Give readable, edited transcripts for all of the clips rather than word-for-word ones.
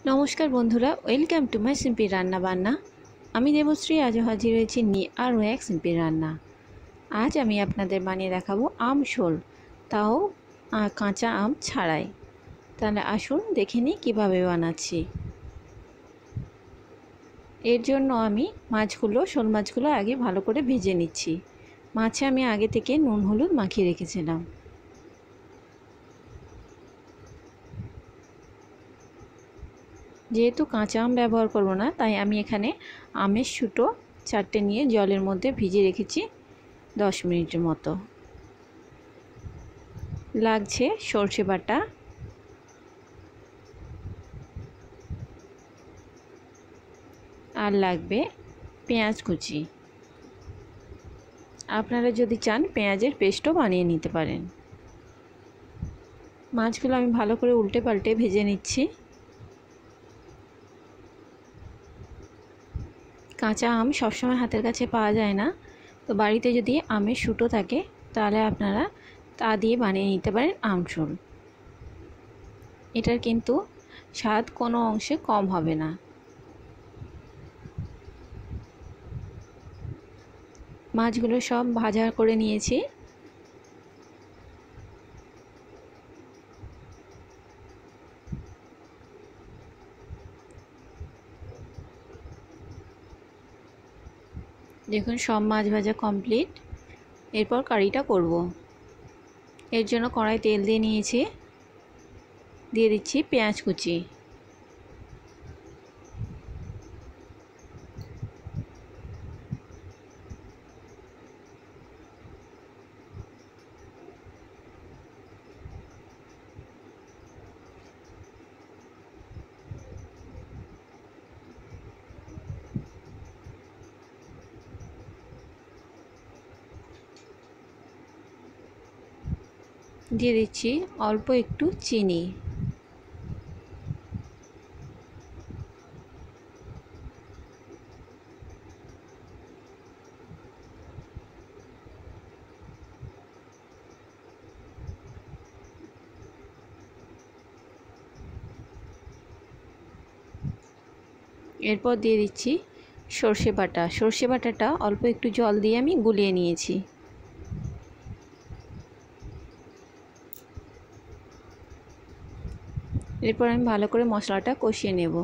নমস্কার বন্ধুরা, welcome to my simple রান্না বান্না। আমি দেবশ্রী আজও হাজির হয়েছি নিয়ে আরও এক সিম্পল রান্না। আজ আমি আপনাদের বানিয়ে দেখাবো আম শোল, তাও কাঁচা আম ছাড়াই। তাহলে আসুন দেখে নিই কীভাবে বানাচ্ছি। এর জন্য আমি শোল মাছগুলো আগে ভালো করে ভেজে নিচ্ছি। মাছে আমি আগে থেকে নুন হলুদ মাখিয়ে রেখেছিলাম। যেহেতু কাঁচা আম ব্যবহার করব না, তাই আমি এখানে আমের শুঁটো 4টে নিয়ে জলের মধ্যে ভিজিয়ে রেখেছি 10 মিনিটের মতো। লাগছে সর্ষে বাটা, আর লাগবে পেঁয়াজ কুচি। আপনারা যদি চান পেঁয়াজের পেস্টও বানিয়ে নিতে পারেন। মাছগুলো আমি ভালো করে উল্টে পাল্টে ভেজে নিচ্ছি। কাঁচা আম সবসময় হাতের কাছে পাওয়া যায় না, তো বাড়িতে যদি আমের শুঁটো থাকে তাহলে আপনারা তা দিয়ে বানিয়ে নিতে পারেন আমশোল। এটার কিন্তু স্বাদ কোনো অংশে কম হবে না। মাছগুলো সব ভাজা করে নিয়েছি। দেখুন সব মাছ ভাজা কমপ্লিট। এরপর কারিটা করব। এর জন্য কড়াই তেল দিয়ে নিয়েছি, দিয়ে দিচ্ছি পেঁয়াজ কুচি। দিয়ে দিচ্ছি অল্প একটু চিনি। এরপর দিয়ে দিচ্ছি সর্ষে বাটা। সর্ষে বাটাটা অল্প একটু জল দিয়ে আমি গুলিয়ে নিয়েছি। এরপর আমি ভালো করে মশলাটা কষিয়ে নেব।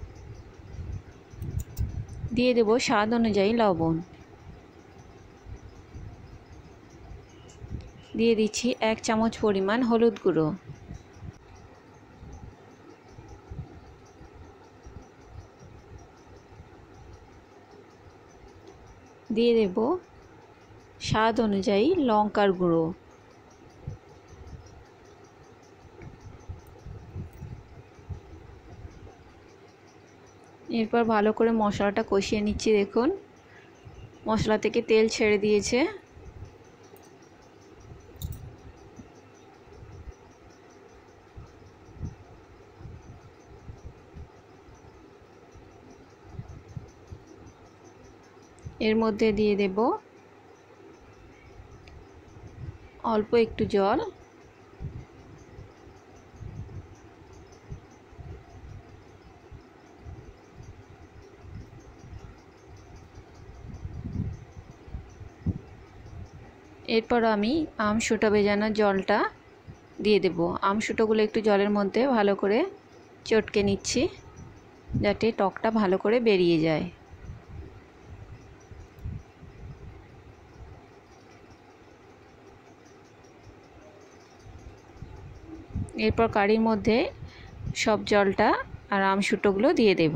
দিয়ে দেব স্বাদ অনুযায়ী লবণ। দিয়ে দিচ্ছি 1 চামচ পরিমাণ হলুদ গুঁড়ো। দিয়ে দেব স্বাদ অনুযায়ী লঙ্কার গুঁড়ো। এরপর ভালো করে মশলাটা কষিয়ে নিচ্ছি। দেখুন মশলা থেকে তেল ছেড়ে দিয়েছে। এর মধ্যে দিয়ে দেব অল্প একটু জল। এরপর আমি আমশুঁটো ভেজানোর জলটা দিয়ে দেব। আমশুঁটোগুলো একটু জলের মধ্যে ভালো করে চটকে নিচ্ছি, যাতে টকটা ভালো করে বেরিয়ে যায়। এরপর কারির মধ্যে সব জলটা আর আমশুঁটোগুলো দিয়ে দেব।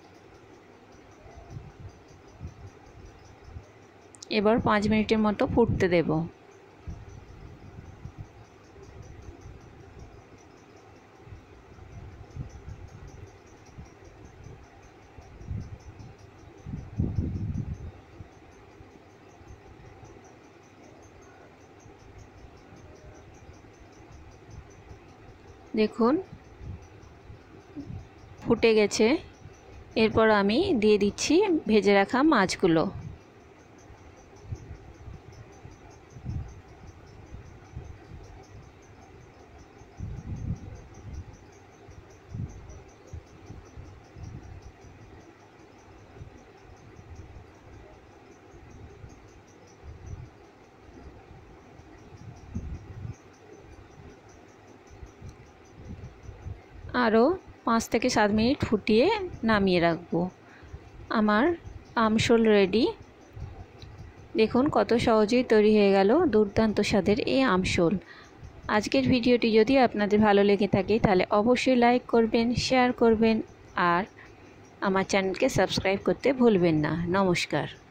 এবার 5 মিনিটের মতো ফুটতে দেব। দেখুন ফুটে গেছে। এরপর আমি দিয়ে দিচ্ছি ভেজে রাখা মাছগুলো। আরও 5 থেকে 7 মিনিট ফুটিয়ে নামিয়ে রাখবো। আমার আমশোল রেডি। দেখুন কত সহজেই তৈরি হয়ে গেল দুর্দান্ত স্বাদের এই আমশোল। আজকের ভিডিওটি যদি আপনাদের ভালো লেগে থাকে তাহলে অবশ্যই লাইক করবেন, শেয়ার করবেন আর আমার চ্যানেলকে সাবস্ক্রাইব করতে ভুলবেন না। নমস্কার।